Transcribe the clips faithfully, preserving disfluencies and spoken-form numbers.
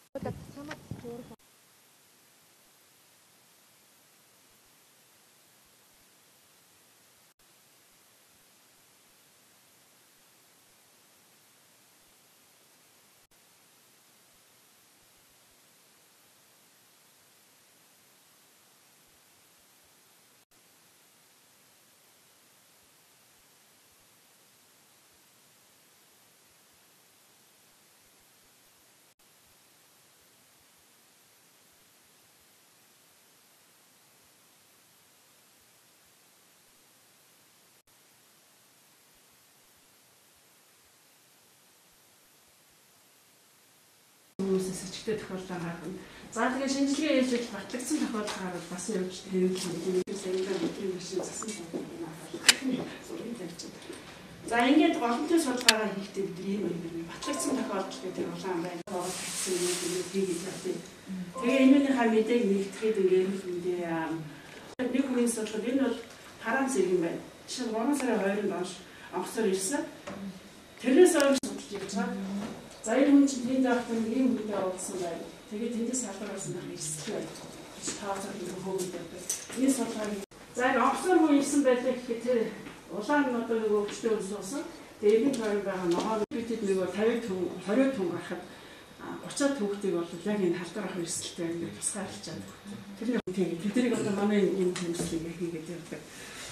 Хүмүүсээс өчтөд тохиолдол гаргана. За тэгээ шинжилгээ хийж байж батлагдсан тохиолдол гарвал бас явж хэвлэх юм. Саяхан бидний машин засан байна. За ингээд голомтын судалгаагаа хийхдээ бид ийм юм батлагдсан тохиолдол гэдэг улаан байна. Боол гэсэн юм хийгээд явдیں۔ Тэгээ энэнийхээ мэдээг нэгтгэхэд ингээд мэдээ нэг хүний судалгаа энэ бол хараан зэрэг юм байна. Жишээ нь гурван сарын хоёрын доош онгоцоор ирсэн. Тэрнээс өөр судалж явж байгаа. За энэ хүн чинь тэнд авах юм ийм үедээ уулзсан байна. Тэгээд тэндээс салбараас нэг ирсэл байна. Таацаа нэг хөвгөд байдаг. Энэ судалгааг за энэ офсор хүн ирсэн байлаа гэхэд тэр улаан нь одоо нэг өвчтөд уусан. Тэгээд энэ хоёр байгаа ногоо битэд нэг тавиг түн хориод түн гарахад гуцаад төвхтийг бол яг энэ халдвар ах эрсдэлтэй байна гэж тусгаарлаж байгаа. Тэр нэг тийм тэднийг одоо манай энэ тэмцлийг хийгээд явдаг.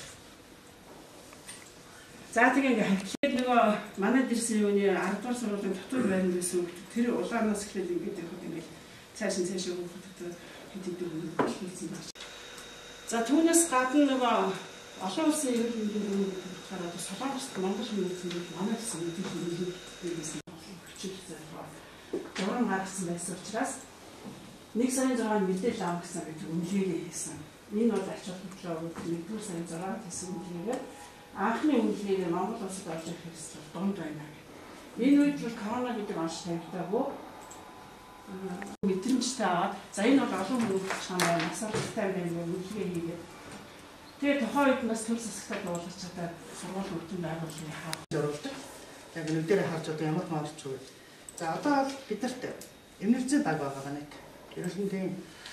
За тэгээ ингээ хавтлаад нөгөө манайд ирсэн юуны ард дугаар сургуулийн дотор байрны байсан тэр улаанаас эхлээд ингээд явахад ингээд цааш нь цааш өгөхөд хэд хэдэн хүн хийсэн байна. За түүнээс гадна нөгөө олон улсын ерөнхий мэндийн гараад Солонгост Монгол хүмүүсийн манай гэсэн мэдээлэл хийсэн хичээлтэй байгаа. Дөрөв гарсан байсан учраас нэг сарын зургаанд мэдээлэл авах гэсэн гэж үнэлгээ хийсэн. Энэ бол ач холбогдлоо нэгдүгээр сарын зургаанд хийсэн үнэлгээгээр анхны үнэлгээгээр Монгол улсад орж ирэх хэрэгсэл дунд байна. Энэ үед бол корона гэдэг онц тавигдаагүй мэдрэмжтэй аваад за энэ бол олон хүмүүс чамаа насаартай байна гэж үнэлгээ хийгээд тэгээ тухайн үед бас төр засагтаа дуулах чадаад сургууль өртөнд байгууллагын хаах зорилдог. Яг нүдээр харж одоо ямар маавч вэ? За одоо бол бидэрт эмнэлзээ баг байгаа нэг. Ерөнхийдөө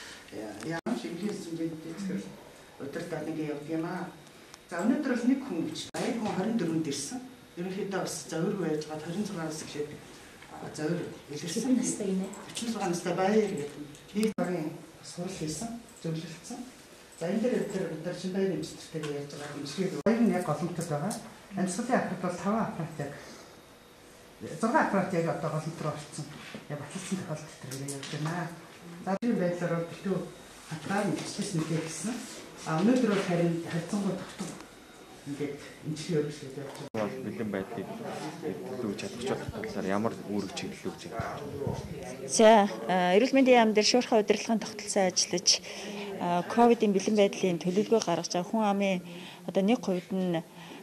ямар шинжилгээ зүйлүүд өдөртөө нэг явдаг юм аа. За өнөөдөр бол нэг хүн гэж баяр хүн хорин дөрөвд ирсэн. Ерөнхийдөө бас зовир байж гад хорин зургаас эхлээд зовир илэрсэн. Настай гинэ. өчнө зургаан настай баяр гэдэг. Нэг хорин сурал хийсэн, зөвлөлдсөн. За энэ дээр өдөр өдөр чин баяр эмчтэй ярьж байгаа эмчгээд баяр нь яг голомтод байгаа. Амьсгалын аппарат бол таван аппарат яг зураг аппарат яг одоо голомтод орсон. Яг батлсан тохиолдолд тэргээ явж байна. За тийм байдлаар битүү хатгаан эмчлээс мэдээ гэсэн. А өнөөдөр бол харин харьцангуй тогтмол ингээд эмчилгээ өргөжлөж явж байгаа. Бэлэн байдлыг дүүж чадах талаар ямар үүрэг чиглэл үүсгэж байна? За, эрүүл мэндийн яам дээр шуурхай удирдлагын тогтолцоо ажиллаж ковидын бэлэн байдлын төлөвлөгөө гаргаж байгаа хүн амын одоо нэг хувьд нь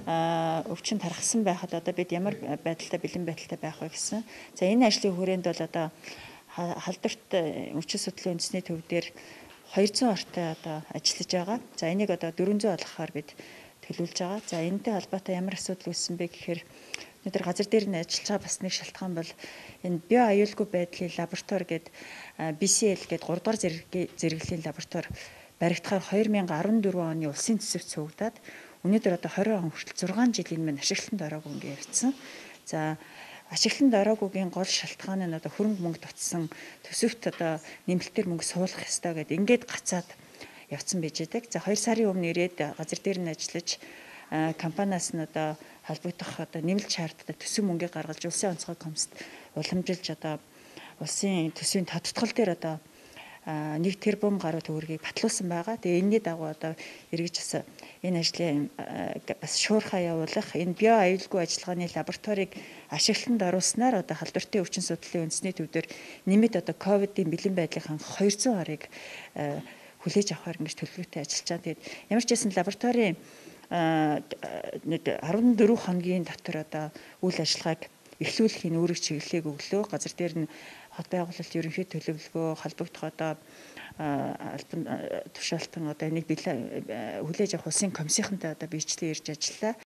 өвчин тархсан байхад одоо бид ямар байдалтай бэлэн байдалтай байх вэ гэсэн. За энэ ажлын хүрээнд бол одоо халдварт өвчин судлалын үндэсний төв дээр хоёрзуун ортой одоо ажиллаж байгаа. За энийг одоо дөрвөнзуун болгохоор бид төлөвлөж байгаа. За энэтэй холбоотой ямар асуудал үүссэн бэ гэхээр өнөөдөр газар дээр нь ажиллаж байгаа бас нэг шалтгаан бол энэ био аюулгүй байдлын лаборатори гэдэг би си эл гэдэг гурав дахь зэрэглэлийн лаборатори баригдахаар хоёр мянган арван дөрвөн оны улсын төсөвт суугдаад өнөөдөр одоо хорин он хүртэл зургаан жилийн мань ашиглалтанд ороогүй ингээ явцсан. За ашиглалтанд ороогүйгийн гол шалтгаан нь одоо хөрөнгө мөнгө татсан төсөвт одоо нэмэлтээр мөнгө суулгах ёстой гэдэг ингээд гацаад явцсан байж байдаг. За хоёр сарын өмнө ирээд газар дээр нь ажиллаж компаниас нь одоо холбогдох одоо нэмэлт шаардлагатай төсөв мөнгө гаргаж улсын онцгой комиссд уламжилж одоо улсын төсвийн тодтгол дээр одоо нэг тэрбум гаруй төгрөгийг батлуулсан байгаа. Тэгээ энэний дагуу одоо эргэж бас энэ ажлын бас шуурхай явуулах энэ био аюулгүй ажиллагааны лабораторийг ашиглалтанд оруулснаар одоо халдвартай өвчин судлалын үндэсний төвдөр нэмэт одоо ковидын бэлэн байдлынхаа хоёрзуун орыг хүлээж авахар ингэж төлөвлөлтөй ажиллаж байгаа. Тэгээд ямар ч байсан лабораторийн арван дөрвөн хоногийн дотор одоо үйл ажиллагааг эхлүүлэхийн үүрэг чиглэлийг өглөө. Газар дээр нь хот байгуулалт ерөнхий төлөвлөгөө холбогдох одоо албан тушаалтан одоо энийг хүлээж авах улсын комиссийнхантай одоо биечлэн ирж ажиллаа.